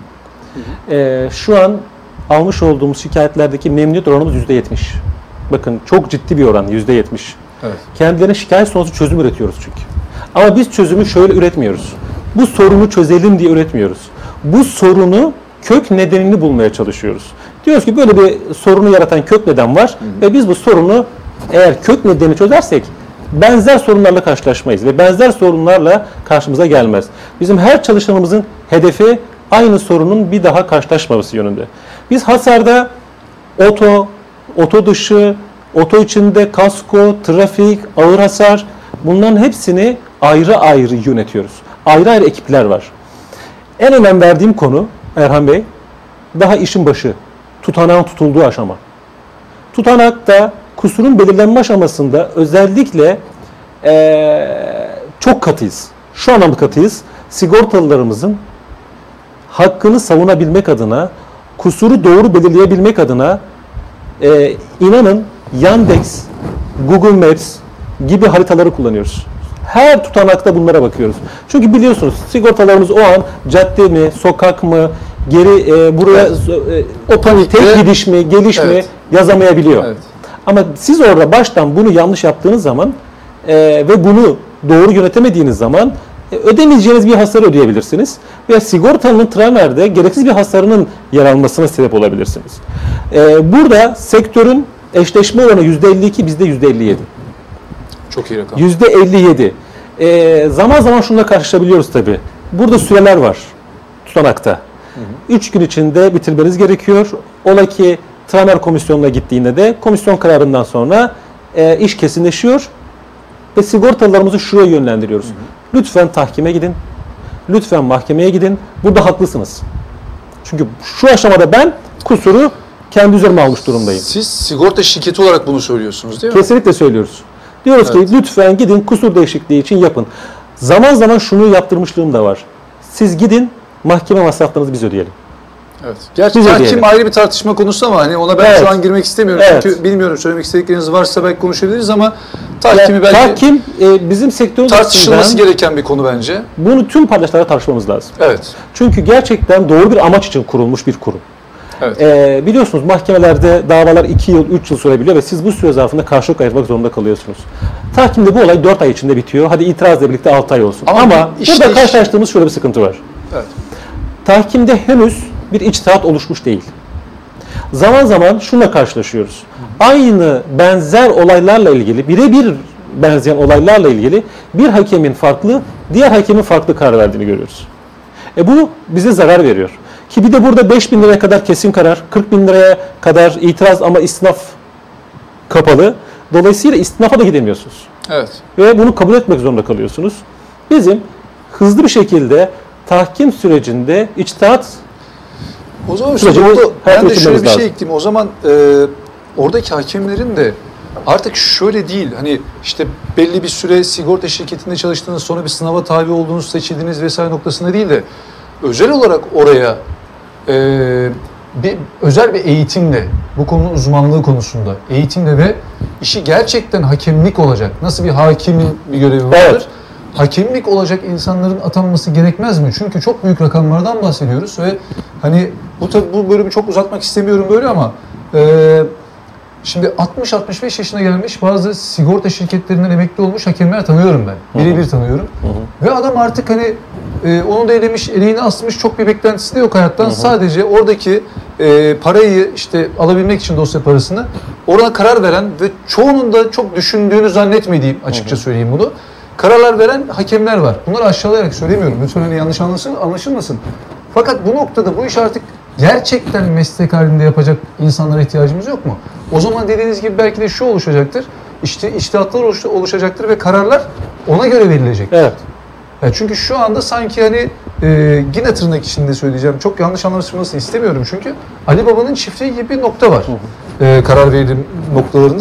Ee, şu an almış olduğumuz şikayetlerdeki memnuniyet oranımız yüzde yetmiş. Bakın çok ciddi bir oran, yüzde yetmiş. Evet. Kendilerine şikayet sonrası çözüm üretiyoruz çünkü. Ama biz çözümü şöyle üretmiyoruz. Bu sorunu çözelim diye üretmiyoruz. Bu sorunu, kök nedenini bulmaya çalışıyoruz. Diyoruz ki böyle bir sorunu yaratan kök neden var, hı hı, ve biz bu sorunu eğer kök nedeni çözersek benzer sorunlarla karşılaşmayız ve benzer sorunlarla karşımıza gelmez. Bizim her çalışanımızın hedefi aynı sorunun bir daha karşılaşmaması yönünde. Biz hasarda oto, oto dışı, oto içinde kasko, trafik, ağır hasar, bunların hepsini ayrı ayrı yönetiyoruz. Ayrı ayrı ekipler var. En önem verdiğim konu Erhan Bey, daha işin başı, tutanağın tutulduğu aşama. Tutanakta kusurun belirlenme aşamasında özellikle ee, çok katıyız. Şu anlamda katıyız. Sigortalılarımızın hakkını savunabilmek adına, kusuru doğru belirleyebilmek adına e, inanın Yandex, Google Maps gibi haritaları kullanıyoruz. Her tutanakta bunlara bakıyoruz. Çünkü biliyorsunuz sigortalarımız o an cadde mi, sokak mı, geri e, buraya evet, e, o panikte tek gidiş mi, geliş evet, mi yazamayabiliyor. Evet. Ama siz orada baştan bunu yanlış yaptığınız zaman e, ve bunu doğru yönetemediğiniz zaman e, ödemeyeceğiniz bir hasarı ödeyebilirsiniz. Veya sigortalının tramerde gereksiz bir hasarının yer almasına sebep olabilirsiniz. E, burada sektörün eşleşme oranı yüzde elli iki, bizde yüzde elli yedi. Çok iyi rakam. yüzde elli yedi. E, zaman zaman şununla karşılaşabiliyoruz tabii. Burada süreler var tutanakta. üç gün içinde bitirmeniz gerekiyor. Ola ki Tramer komisyonuna gittiğinde de komisyon kararından sonra e, iş kesinleşiyor ve sigortalılarımızı şuraya yönlendiriyoruz. Hı hı. Lütfen tahkime gidin. Lütfen mahkemeye gidin. Burada haklısınız. Çünkü şu aşamada ben kusuru kendi üzerime almış durumdayım. Siz sigorta şirketi olarak bunu söylüyorsunuz değil mi? Kesinlikle söylüyoruz. Diyoruz evet, ki lütfen gidin kusur değişikliği için yapın. Zaman zaman şunu yaptırmışlığım da var. Siz gidin, mahkeme masraflarınızı biz ödeyelim. Evet. Gerçi tahkim ayrı bir tartışma konusu ama hani ona ben evet, şu an girmek istemiyorum. Evet. Çünkü bilmiyorum, söylemek istedikleriniz varsa belki konuşabiliriz ama tahkimi ya, belki tahkim e, bizim sektörün tartışılması gereken bir konu bence. Bunu tüm paydaşlara tartışmamız lazım. Evet. Çünkü gerçekten doğru bir amaç için kurulmuş bir kurum. Evet. E, biliyorsunuz mahkemelerde davalar iki yıl, üç yıl sürebiliyor ve siz bu süre zarfında karşılık ayırmak zorunda kalıyorsunuz. Tahkimde bu olay dört ay içinde bitiyor. Hadi itirazla birlikte altı ay olsun. Ama, ama işte burada iş... karşılaştığımız şöyle bir sıkıntı var. Evet. Tahkimde henüz bir içtihat oluşmuş değil. Zaman zaman şununla karşılaşıyoruz. Aynı benzer olaylarla ilgili, birebir benzeyen olaylarla ilgili bir hakemin farklı, diğer hakemin farklı karar verdiğini görüyoruz. E bu bize zarar veriyor. Ki bir de burada beş bin liraya kadar kesin karar, kırk bin liraya kadar itiraz ama istinaf kapalı. Dolayısıyla istinafa da gidemiyorsunuz. Evet. Ve bunu kabul etmek zorunda kalıyorsunuz. Bizim hızlı bir şekilde tahkim sürecinde içtihat o zaman işte orada ben de şöyle bir şey ekleyeyim. O zaman e, oradaki hakemlerin de artık şöyle değil. Hani işte belli bir süre sigorta şirketinde çalıştınız, sonra bir sınava tabi olduğunuz, seçildiniz vesaire noktasında değil de özel olarak oraya e, bir özel bir eğitimle, bu konunun uzmanlığı konusunda eğitimle ve işi gerçekten hakemlik olacak. Nasıl bir hakimin bir görevi vardır? Evet. Hakemlik olacak insanların atanması gerekmez mi? Çünkü çok büyük rakamlardan bahsediyoruz ve hani bu tabii bu bölümü çok uzatmak istemiyorum böyle ama e, şimdi altmış altmış beş yaşına gelmiş bazı sigorta şirketlerinden emekli olmuş hakemler tanıyorum ben. Birebir tanıyorum. Hı hı. Ve adam artık hani e, onu da elemiş, eleğini asmış, çok bir beklentisi de yok hayattan. Hı hı. Sadece oradaki e, parayı işte alabilmek için dosya parasını orada karar veren ve çoğunun da çok düşündüğünü zannetmediğim, açıkça hı hı, söyleyeyim bunu, kararlar veren hakemler var. Bunları aşağılayarak söylemiyorum. Lütfen hani yanlış anlaşılmasın, anlaşılmasın. Fakat bu noktada bu iş artık gerçekten meslek halinde yapacak insanlara ihtiyacımız yok mu? O zaman dediğiniz gibi belki de şu oluşacaktır. İşte içtihatlar oluşacaktır ve kararlar ona göre verilecek. Evet. Yani çünkü şu anda sanki hani e, yine tırnak içinde söyleyeceğim. Çok yanlış anlaşılmasını istemiyorum çünkü Ali Baba'nın çiftliği gibi bir nokta var. Hı hı. E, karar verim noktalarında.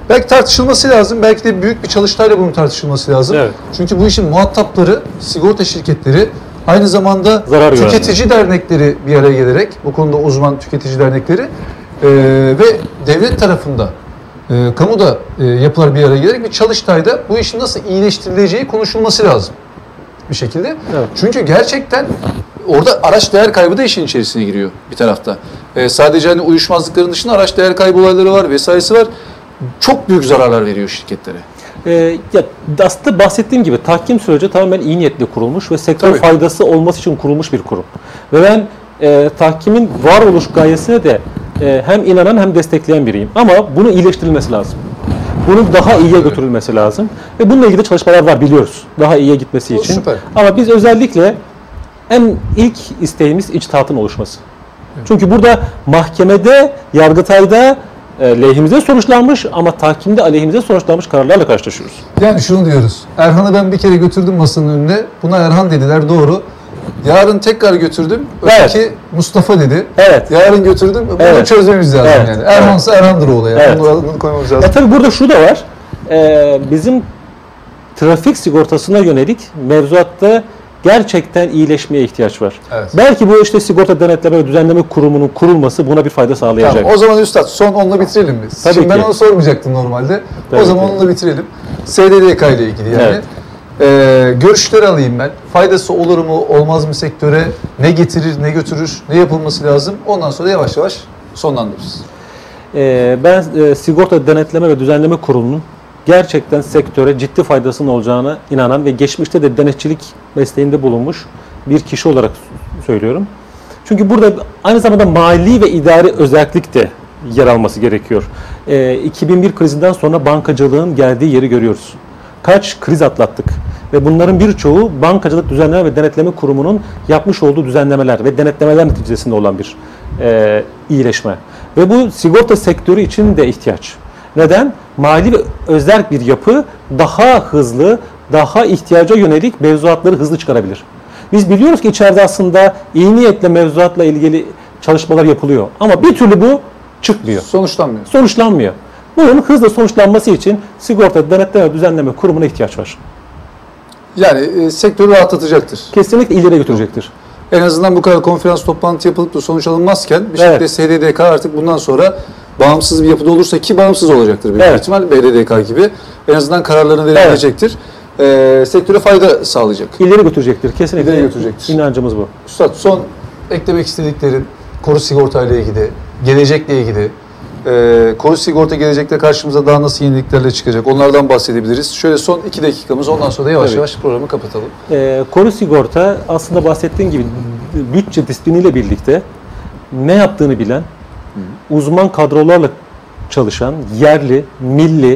Belki tartışılması lazım. Belki de büyük bir çalıştayla bunun tartışılması lazım. Evet. Çünkü bu işin muhatapları sigorta şirketleri, aynı zamanda Zarar tüketici dernekleri bir araya gelerek, bu konuda uzman tüketici dernekleri e, ve devlet tarafında, e, kamuda e, yapılar bir araya gelerek bir çalıştayda bu işin nasıl iyileştirileceği konuşulması lazım bir şekilde. Evet. Çünkü gerçekten orada araç değer kaybı da işin içerisine giriyor bir tarafta. E, sadece hani uyuşmazlıkların dışında araç değer kaybı olayları var vesairesi var. Çok büyük zararlar veriyor şirketlere. Ee, ya aslında bahsettiğim gibi tahkim süreci tamamen iyi niyetle kurulmuş ve sektör Tabii. faydası olması için kurulmuş bir kurum. Ve ben e, tahkimin varoluş gayesine de e, hem inanan hem destekleyen biriyim. Ama bunu iyileştirilmesi lazım. Bunun daha iyiye götürülmesi lazım. Ve bununla ilgili çalışmalar var, biliyoruz. Daha iyiye gitmesi O için. süper. Ama biz özellikle en ilk isteğimiz içtihatın oluşması. Çünkü burada mahkemede, Yargıtay'da e, lehimize sonuçlanmış ama tahkimde aleyhimize sonuçlanmış kararlarla karşılaşıyoruz. Yani şunu diyoruz. Erhan'ı ben bir kere götürdüm masanın önüne. Buna Erhan dediler, doğru. Yarın tekrar götürdüm. Öteki Evet. Mustafa dedi. Evet. Yarın götürdüm. Bunu Evet. çözmemiz lazım Evet. yani. Erhan'sa Erhan'dır o olay. Yani. Evet. Bunu adını koymamız lazım. E tabi burada şu da var. E, bizim trafik sigortasına yönelik mevzuatta gerçekten iyileşmeye ihtiyaç var. Evet. Belki bu işte sigorta denetleme ve düzenleme kurumunun kurulması buna bir fayda sağlayacak. Tamam, o zaman Üstad son onunla bitirelim biz. Tabii Şimdi ben ki. onu sormayacaktım normalde. Tabii o zaman ki. onunla bitirelim. S D D K ile ilgili yani. Evet. Ee, görüşleri alayım ben. Faydası olur mu, olmaz mı sektöre? Ne getirir, ne götürür, ne yapılması lazım? Ondan sonra yavaş yavaş sonlandırırız. E, ben e, sigorta denetleme ve düzenleme kurulunun gerçekten sektöre ciddi faydasının olacağına inanan ve geçmişte de denetçilik mesleğinde bulunmuş bir kişi olarak söylüyorum. Çünkü burada aynı zamanda mali ve idari özellik de yer alması gerekiyor. E, iki bin bir krizinden sonra bankacılığın geldiği yeri görüyoruz. Kaç kriz atlattık ve bunların birçoğu Bankacılık Düzenleme ve Denetleme Kurumu'nun yapmış olduğu düzenlemeler ve denetlemeler neticesinde olan bir e, iyileşme. Ve bu sigorta sektörü için de ihtiyaç. Neden? Mali ve özerk bir yapı daha hızlı, daha ihtiyaca yönelik mevzuatları hızlı çıkarabilir. Biz biliyoruz ki içeride aslında iyi niyetle mevzuatla ilgili çalışmalar yapılıyor. Ama bir türlü bu çıkmıyor. Sonuçlanmıyor. Sonuçlanmıyor. Bunun hızla sonuçlanması için sigorta denetleme ve düzenleme kurumuna ihtiyaç var. Yani e, sektörü rahatlatacaktır. Kesinlikle ileriye götürecektir. En azından bu kadar konferans toplantı yapılıp da sonuç alınmazken bir şekilde Evet. S D D K artık bundan sonra bağımsız bir yapıda olursa, ki bağımsız olacaktır büyük Evet. ihtimal, B D D K gibi en azından kararlarını verebilecektir. Ee, sektöre fayda sağlayacak. İleri götürecektir. Kesinlikle. İleri götürecektir. İnancımız bu. Üstad, son eklemek istediklerin koru sigorta ile ilgili, gelecekle ilgili, e, koru sigorta gelecekte karşımıza daha nasıl yeniliklerle çıkacak, onlardan bahsedebiliriz. Şöyle son iki dakikamız, ondan sonra da yavaş Tabii. yavaş programı kapatalım. Ee, koru sigorta aslında bahsettiğim gibi bütçe disipliniyle birlikte ne yaptığını bilen, uzman kadrolarla çalışan, yerli, milli,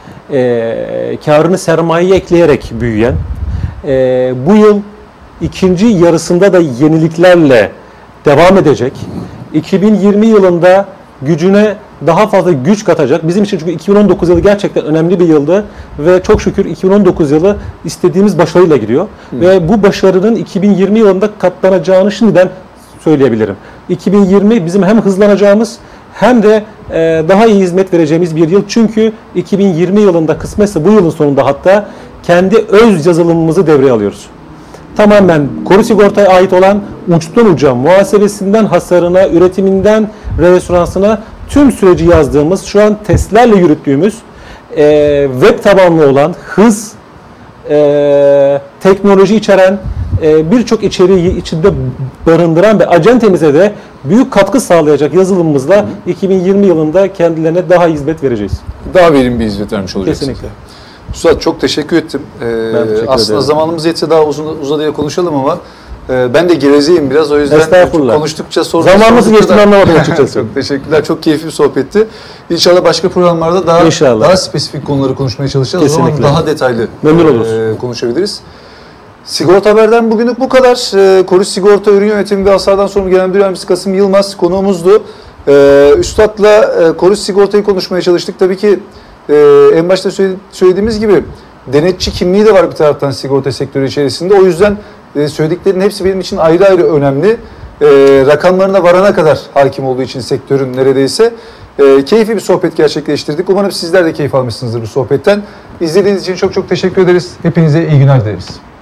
e, karını sermayeye ekleyerek büyüyen, e, bu yıl ikinci yarısında da yeniliklerle devam edecek. iki bin yirmi yılında gücüne daha fazla güç katacak. Bizim için çünkü iki bin on dokuz yılı gerçekten önemli bir yıldı ve çok şükür iki bin on dokuz yılı istediğimiz başarıyla gidiyor. Hı. Ve bu başarının iki bin yirmi yılında katlanacağını şimdiden söyleyebilirim. iki bin yirmi bizim hem hızlanacağımız hem de e, daha iyi hizmet vereceğimiz bir yıl. Çünkü iki bin yirmi yılında kısmetse bu yılın sonunda hatta kendi öz yazılımımızı devreye alıyoruz. Tamamen koru sigortaya ait olan uçtan uca muhasebesinden hasarına, üretiminden restoransına tüm süreci yazdığımız, şu an testlerle yürüttüğümüz e, web tabanlı olan hız, e, teknoloji içeren e, birçok içeriği içinde barındıran ve acentemize de büyük katkı sağlayacak yazılımımızla Hı. iki bin yirmi yılında kendilerine daha hizmet vereceğiz. Daha verimli bir hizmet vermiş olacağız. Kesinlikle. Üstad, çok teşekkür ettim. Ee, Ben teşekkür aslında ederim. zamanımız yetse daha uzun uzadıya konuşalım ama e, ben de gevezeyim biraz, o yüzden Estağfurullah. konuştukça soru Zamanımızı geçtiğini anlamadım açıkçası. Çok teşekkürler. Çok keyifli bir sohbetti. İnşallah başka programlarda daha İnşallah. daha spesifik konuları konuşmaya çalışacağız. O zaman Kesinlikle. daha detaylı Memnun oluruz. e, konuşabiliriz. Sigorta Haber'den bugünlük bu kadar. E, Koru Sigorta Ürün Yönetimi ve Hasardan Sorumlu Genel Müdür Yardımcısı Kasım Yılmaz konuğumuzdu. E, Üstad'la e, Koru Sigorta'yı konuşmaya çalıştık. Tabii ki e, en başta söylediğimiz gibi denetçi kimliği de var bir taraftan sigorta sektörü içerisinde. O yüzden e, söylediklerinin hepsi benim için ayrı ayrı önemli. E, rakamlarına varana kadar hakim olduğu için sektörün neredeyse. E, keyifli bir sohbet gerçekleştirdik. Umarım sizler de keyif almışsınızdır bu sohbetten. İzlediğiniz için çok çok teşekkür ederiz. Hepinize iyi günler dileriz.